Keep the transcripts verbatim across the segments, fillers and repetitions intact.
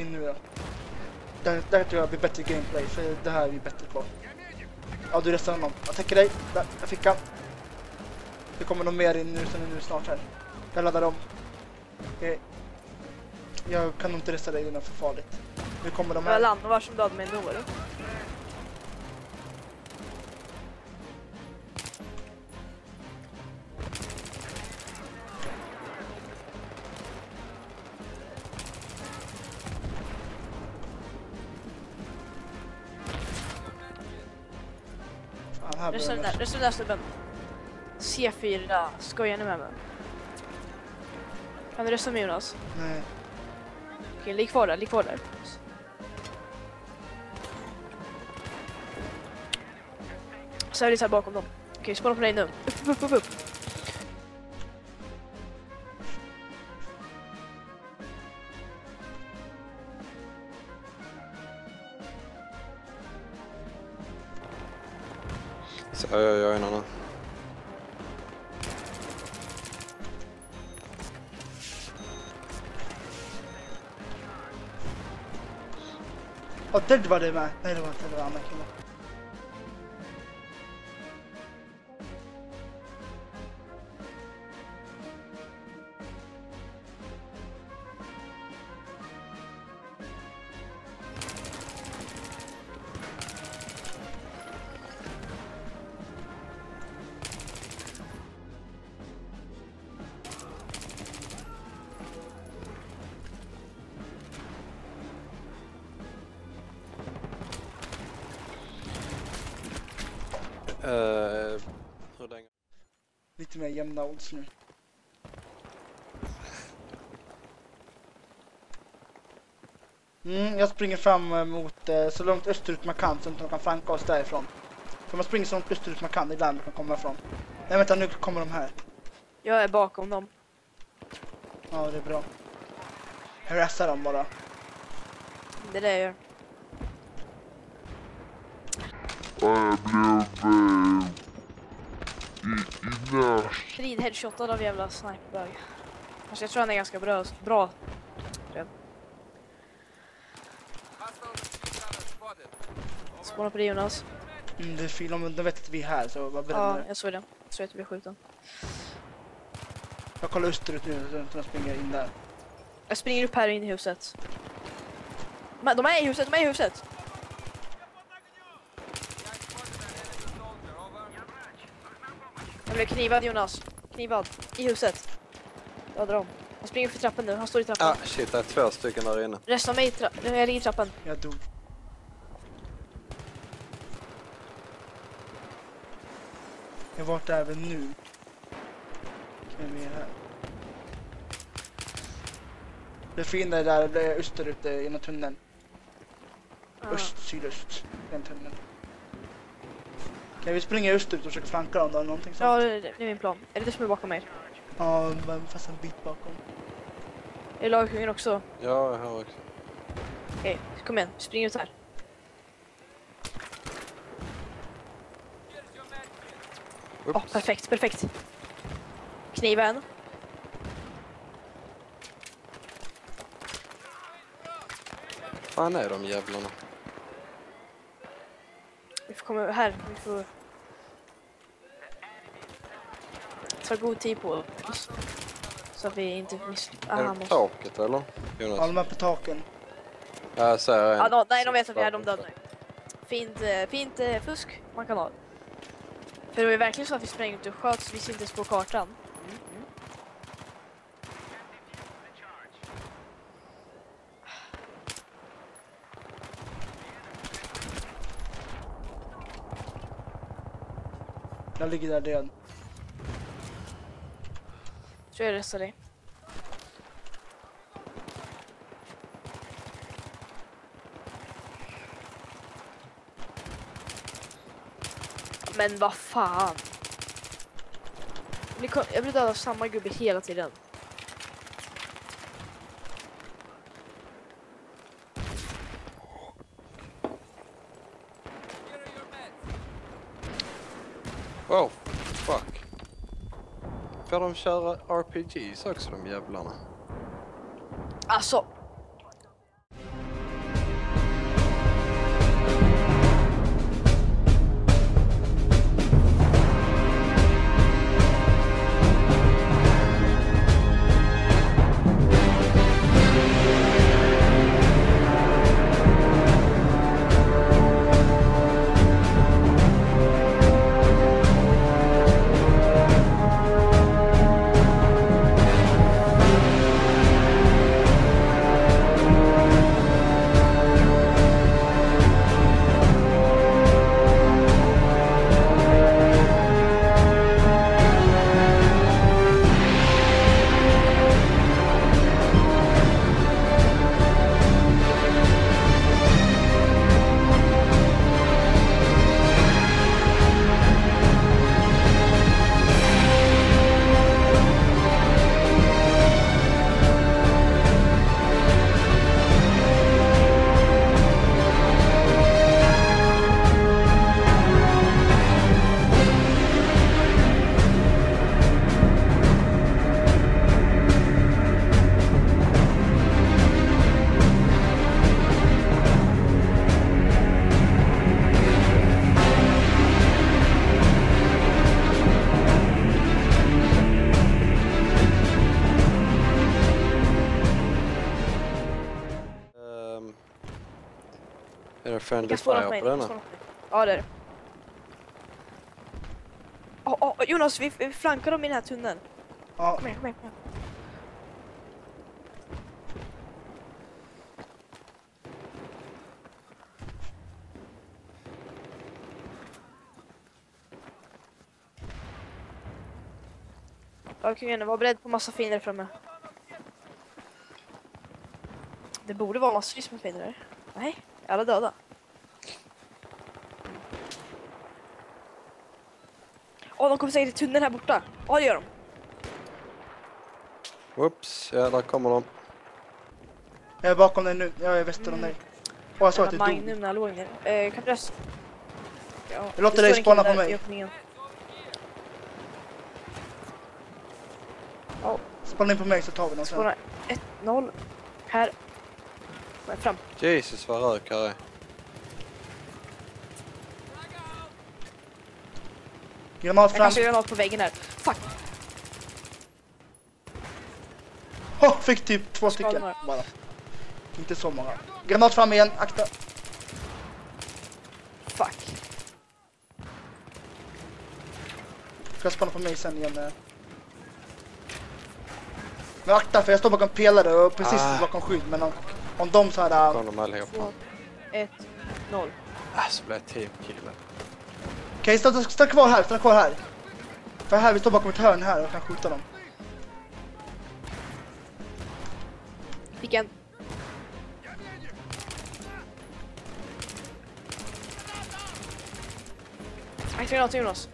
in nu då. Där, där tror jag blir bättre gameplay, för det här är vi bättre på. Ja, du restar honom. Jag täcker dig. Där, jag fick han. Det kommer nog mer in nu, sen nu snart här. Jag laddar om. Okej. Jag kan nog inte resta dig, det är för farligt. Nu kommer de här. Jag landar var som död med en eller? Rösta den där, rösta den där snubben. C fyra, skojar ni med mig? Kan du rösta med Jonas? Nej. Okej, ligg kvar där, ligg kvar där. Så är det så här bakom dem. Okej, spana på dig nu. Upp, upp, upp, upp. Så jag gör en annan. Och det var det med. Nej, det var inte, det var andra killar. Uh, Lite mer jämna odds nu. Mm, jag springer fram mot eh, så långt österut man kan så att de kan flanka oss därifrån. För man springer så långt österut man kan, ibland kan komma ifrån. Nej, vänta, nu kommer de här. Jag är bakom dem. Ja, det är bra. Harassar dem bara. Det är det jag gör. Jag blev innan. Frid headshotad av jävla sniperbög. Fast jag tror han är ganska bra. bra. Spåna på det, Jonas. Mm, det är fel om de vet att vi är här, så vad Ja, bränner. jag såg det. Jag såg att du blev skjuten. Jag kollar österut nu så att jag springer in där. Jag springer upp här in i huset. Men de är i huset, de är i huset. Jag blev knivad, Jonas. Knivad. I huset. Jag drar om. Han springer upp för trappen nu. Han står i trappan. Ah, shit, det är två stycken där inne. Resten av mig i trappen. Jag ligger i trappen. Jag dog. Jag har varit där även nu. Kan vi här. Det fina är där, det är österut genom tunneln. Ah. Öst, sydöst. Den tunneln. Kan vi springa österut och försöka flanka dem då, eller någonting sånt? Ja, det är, det är min plan. Är det det som är bakom mig? Ja, men fast en bit bakom. Är lagkungen också? Ja, jag har också. Okej, kom igen. Spring ut här. Åh, oh, perfekt, perfekt. Kniva en. Fan är de jävlarna? Vi får komma här. Vi får ta god tid på oss. Så att vi inte misslyckas. Är det på taket eller? Jonas? Ja, de är på taken. Jag säger en. Ja, no, nej, de vet att vi är de döda nu. Fint, eh, fint eh, fusk man kan ha. För det var ju verkligen så att vi sprängde ut och sköt så vi syntes på kartan. Mm, mm. Jag ligger där död. Tror jag röstar dig. Men vad fan. Jag blir död av samma gubbe hela tiden. Wow, fuck. Får de köra R P Gs också, de jävlarna? Alltså. Är det friendly Kan spåra på fire mig. på Kan denna? spåra på mig. Ja, det är det. Åh, åh, Jonas, vi, vi flankar dem i den här tunneln. Ja, Kom igen, kom igen, kom igen. Okej, var beredd på massa fiender framme. Det borde vara massvis med fiender. Nej, alla döda. Åh, de kommer säkert i tunneln här borta. Ja, det gör de. Whoops, ja där kommer de. jag är bakom dig nu. Jag är väster om dig. Och jag såg att du dog. Magnum när jag låg ner. Eh, kan du rösta? Ja, Jag låter det dig står en spana kille på där mig. i öppningen. Ja, Spana in på mig så tar vi dem sen. spana ett noll. Här. Kom fram. Jesus vad rök här är. Granat Jag fram. kanske gör något på väggen här. Fuck. Oh, fick typ två stycken Skador. bara. Inte så många. Granat fram igen, akta. Fuck. Ska jag spana på mig sen igen. eh. Men akta för jag står bakom pelare och precis Ah. bakom skydd. Men om, om de så här... äh, Kom de allihopa. Två, ett, noll. Ah, så blev jag teamkille. Okej, stanna, stanna kvar här, stanna kvar här. För här, vi står bakom ett hörn här och kan skjuta dem. Fick en. Aktivera någonting, Jonas.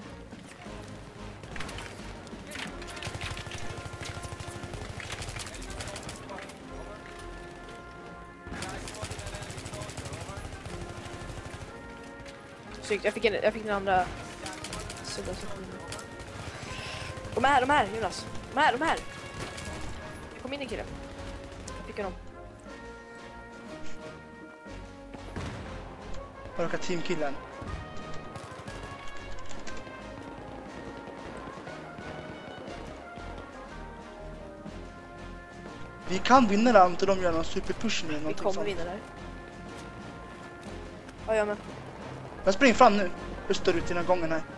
Snyggt, jag fick, en, jag fick den andra sidan. De är här, de är här, Jonas. De är här, de är här. Kom in en kille. Jag fick dem. Jag råkar teamkillen. Vi kan vinna där om inte de gör någon superpush nu eller Vi någonting kommer sånt. vinna där. Ja, jag med. Jag springer fram nu. Österut i den här gången här.